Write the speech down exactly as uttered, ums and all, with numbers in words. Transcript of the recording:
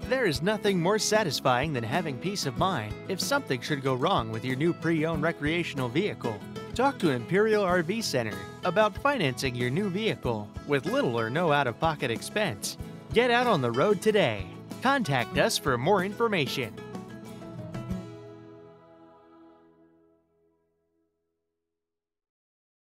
There is nothing more satisfying than having peace of mind if something should go wrong with your new pre-owned recreational vehicle. Talk to Imperial R V Center about financing your new vehicle with little or no out-of-pocket expense. Get out on the road today. Contact us for more information.